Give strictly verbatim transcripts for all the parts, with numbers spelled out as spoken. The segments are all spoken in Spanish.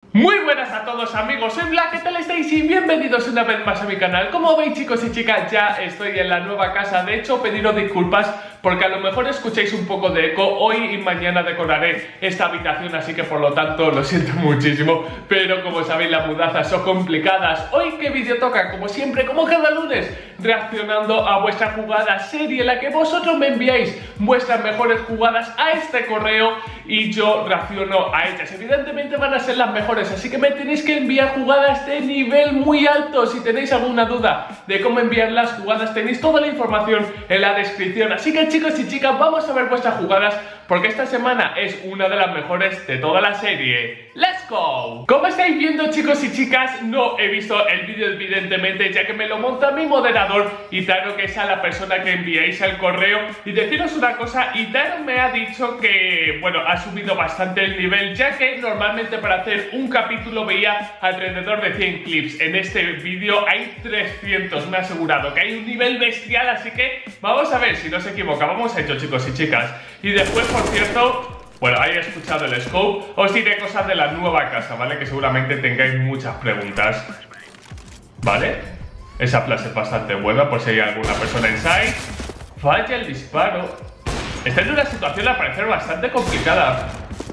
Muy buenas a todos amigos, soy Black, ¿qué tal estáis? Y bienvenidos una vez más a mi canal. Como veis chicos y chicas, ya estoy en la nueva casa. De hecho, pediros disculpas porque a lo mejor escucháis un poco de eco. Hoy y mañana decoraré esta habitación, así que por lo tanto lo siento muchísimo. Pero como sabéis, las mudanzas son complicadas. Hoy, ¿qué vídeo toca? Como siempre, como cada lunes, reaccionando a vuestra jugada serie en la que vosotros me enviáis vuestras mejores jugadas a este correo y yo reacciono a ellas. Evidentemente van a ser las mejores, así que me tenéis que enviar jugadas de nivel muy alto. Si tenéis alguna duda de cómo enviar las jugadas, tenéis toda la información en la descripción. Así que chicos y chicas, vamos a ver vuestras jugadas porque esta semana es una de las mejores de toda la serie. ¡Let's go! Como estáis viendo chicos y chicas, no he visto el vídeo evidentemente, ya que me lo monta mi moderador Itaro, que es a la persona que enviáis al correo. Y deciros una cosa, Itaro me ha dicho que, bueno, ha subido bastante el nivel, ya que normalmente para hacer un capítulo veía alrededor de cien clips. En este vídeo hay trescientos, me ha asegurado que hay un nivel bestial, así que vamos a ver si no se equivoca. Vamos a ello chicos y chicas. Y después, por cierto, bueno, ahí he escuchado el scope, os diré cosas de la nueva casa, ¿vale? Que seguramente tengáis muchas preguntas, ¿vale? Esa frase es bastante buena por si hay alguna persona inside. Falla el disparo. Está en una situación al parecer bastante complicada.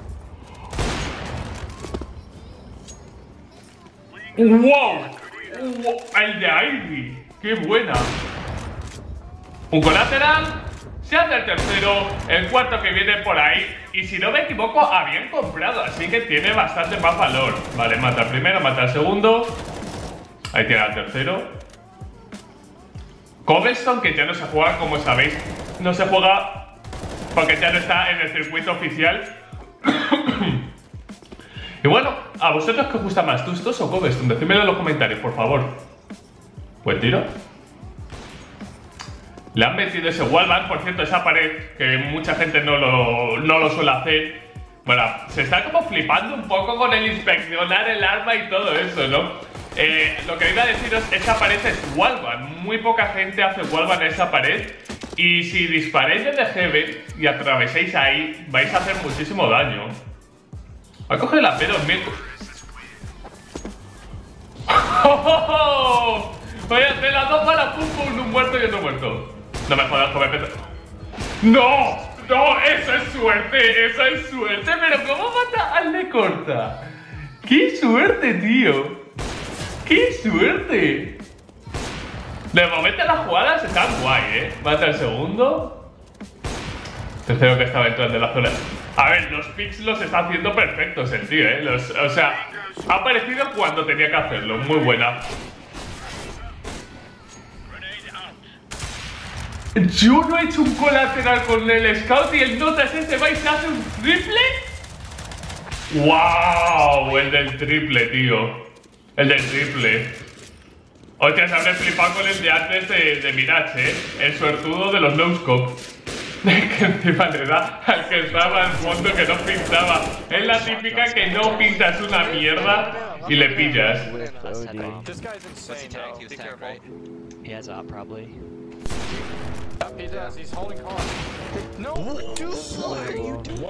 ¡Wow! ¡Wow! El de Ivy. ¡Qué buena! Un colateral. Se hace el tercero, el cuarto que viene por ahí. Y si no me equivoco, habían comprado, así que tiene bastante más valor. Vale, mata el primero, mata el segundo. Ahí tiene el tercero. Cobblestone, que ya no se juega, como sabéis. No se juega porque ya no está en el circuito oficial. Y bueno, ¿a vosotros qué os gusta más? ¿Tustos o Cobblestone? Decídmelo en los comentarios, por favor. Buen tiro. Le han metido ese wallbang, por cierto, esa pared, que mucha gente no lo, no lo suele hacer. Bueno, se está como flipando un poco con el inspeccionar el arma y todo eso, ¿no? Eh, lo que iba a deciros, esa pared es wallbang. Muy poca gente hace wallbang en esa pared. Y si disparáis desde Heaven y atraveséis ahí, vais a hacer muchísimo daño. A coger la P dos mil. ¡Oh! Vaya, de las dos balas, pum, pum, un muerto y otro muerto. No me jodas, joven Petro. ¡No! ¡No! ¡Eso es suerte! ¡Eso es suerte! ¡Pero cómo mata al de corta! ¡Qué suerte, tío! ¡Qué suerte! De momento las jugadas están guay, ¿eh? Mata el segundo. Tercero que estaba detrás de la zona. A ver, los picks los está haciendo perfectos el tío, ¿eh? Los, o sea, ha aparecido cuando tenía que hacerlo. Muy buena. Yo no he hecho un colateral con el scout y el notas ese va y se hace un triple. ¡Wow! El del triple, tío. El del triple. Hostia, se habré flipado con el de antes de, de Mirage, ¿eh? El suertudo de los no-scope. Que encima le da al que estaba al fondo que no pintaba. Es la típica que no pintas una mierda y le pillas. He does, he's holding on. No, dude, what are you doing?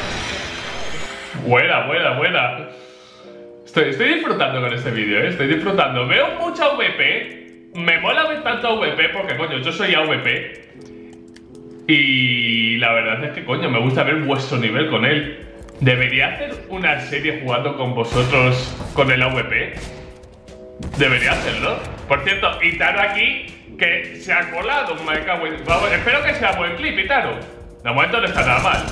Buena, buena, buena. Estoy, estoy disfrutando con este vídeo, ¿eh? Estoy disfrutando. Veo mucha A V P. Me mola ver tanto A V P porque, coño, yo soy A V P. Y la verdad es que, coño, me gusta ver vuestro nivel con él. ¿Debería hacer una serie jugando con vosotros con el A V P? Debería hacerlo. Por cierto, Itaro aquí, que se ha colado, me cago en... Vamos, espero que sea buen clip, Itaro. De momento no está nada mal.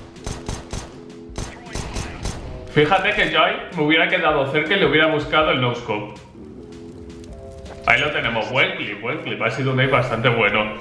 Fíjate que yo ahí me hubiera quedado cerca y le hubiera buscado el no-scope. Ahí lo tenemos, buen clip, buen clip. Ha sido un aim bastante bueno.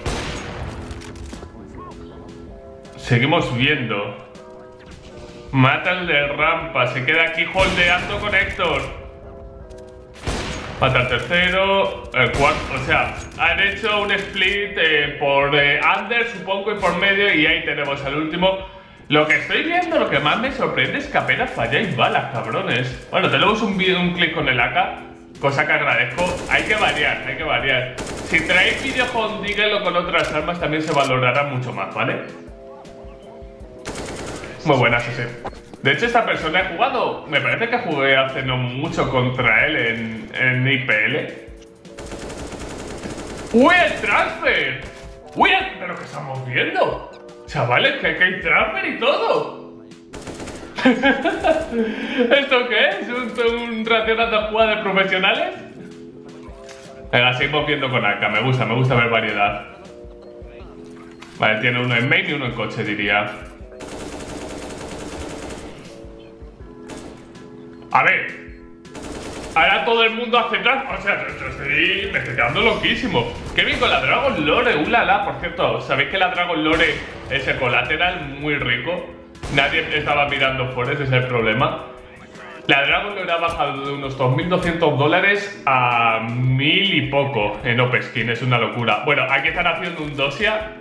Seguimos viendo. Mata el de rampa, se queda aquí holdeando con Héctor. Mata el tercero, el cuarto, o sea, han hecho un split eh, por eh, under, supongo, y por medio, y ahí tenemos al último. Lo que estoy viendo, lo que más me sorprende es que apenas falláis balas, cabrones. Bueno, tenemos un, un clic con el A K, cosa que agradezco. Hay que variar, hay que variar. Si traéis vídeo con Deagle o con otras armas, también se valorará mucho más, ¿vale? Muy buenas ese. De hecho, esta persona he jugado, me parece que jugué hace no mucho contra él en, en I P L. ¡Uy, el transfer! ¡Uy, el... pero qué estamos viendo! Chavales, que, que hay transfer y todo. ¿Esto qué es? ¿Un, un racionando jugada de profesionales? Venga, seguimos viendo con A K, me gusta, me gusta ver variedad. Vale, tiene uno en main y uno en coche, diría. A ver, ahora todo el mundo hace trans. O sea, yo estoy, me estoy quedando loquísimo. Qué bien con la Dragon Lore, ulala. Por cierto, ¿sabéis que la Dragon Lore es el colateral muy rico? Nadie estaba mirando por ese es el problema. La Dragon Lore ha bajado de unos dos mil doscientos dólares a mil y poco en Opskin, es una locura. Bueno, aquí están haciendo un dosia.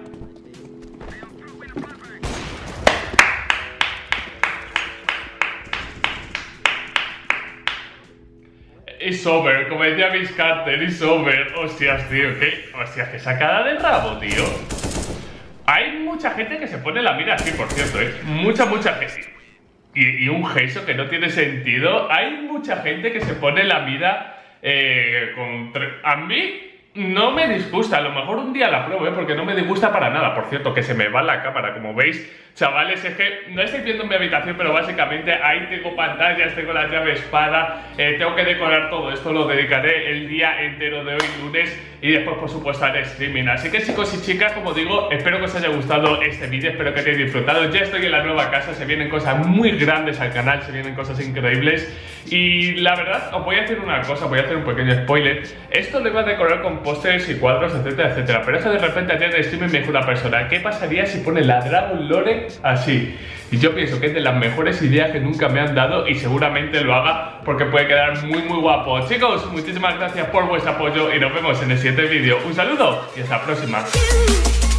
It's over, como decía Vince Carter, it's over. Hostias, tío, qué. Hostias, qué sacada de rabo, tío. Hay mucha gente que se pone la mira así, por cierto, ¿eh? Mucha, mucha gente. Y, y un gesto que no tiene sentido. Hay mucha gente que se pone la mira eh, con. A mí no me disgusta, a lo mejor un día la pruebo, ¿eh? Porque no me disgusta para nada. Por cierto, que se me va la cámara, como veis, chavales, es que no estáis viendo en mi habitación, pero básicamente ahí tengo pantallas, tengo la llave espada, eh, tengo que decorar todo esto, lo dedicaré el día entero de hoy, lunes, y después, por supuesto, haré streaming. Así que, chicos y chicas, como digo, espero que os haya gustado este vídeo, espero que hayáis disfrutado. Ya estoy en la nueva casa, se vienen cosas muy grandes al canal, se vienen cosas increíbles, y la verdad, os voy a hacer una cosa, voy a hacer un pequeño spoiler. Esto lo iba a decorar con pósters y cuadros, etcétera, etcétera, pero es que de repente ayer en streaming me dijo una persona, ¿qué pasaría si pone la Dragon Lore así? Y yo pienso que es de las mejores ideas que nunca me han dado y seguramente lo haga porque puede quedar muy muy guapo. Chicos, muchísimas gracias por vuestro apoyo y nos vemos en el siguiente vídeo. Un saludo y hasta la próxima.